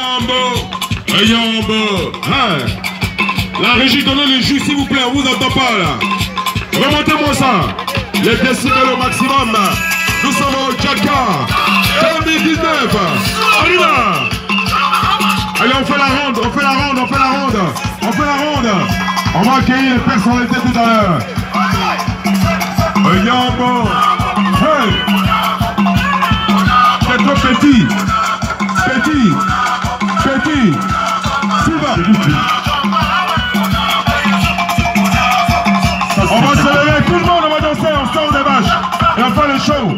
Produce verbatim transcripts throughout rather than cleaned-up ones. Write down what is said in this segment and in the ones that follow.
Yambo, Yambo. Hein. La régie, donnez les jus s'il vous plaît, on vous entend pas là. Remontez-moi ça. Les décibels au maximum. Nous sommes au Tchaka deux mille dix-neuf. On y va. Allez, on fait la ronde, on fait la ronde, on fait la ronde. On fait la ronde. On va accueillir les personnalités tout à l'heure. Yambo. Hey. C'est trop petit. Petit. Petit. Silva. On va se lever, tout le monde, on va danser, on sort des vaches. Et on fait le show.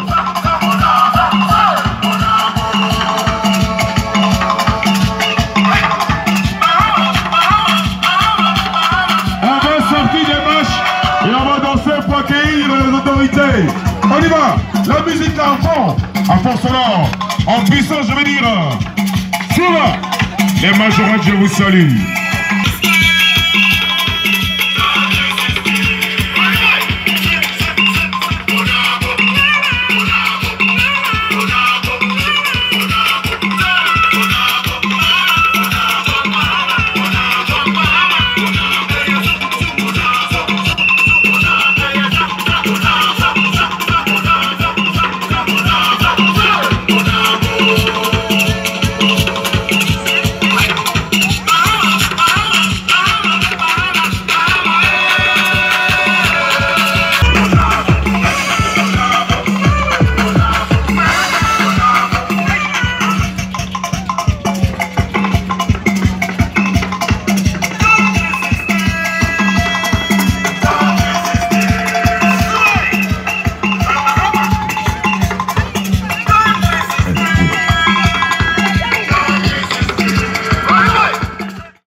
On va sortir des vaches et on va danser pour accueillir les autorités. On y va. La musique à fond, à fond sonore, en puissance, je veux dire. Silva. Les majorettes, je vous salue.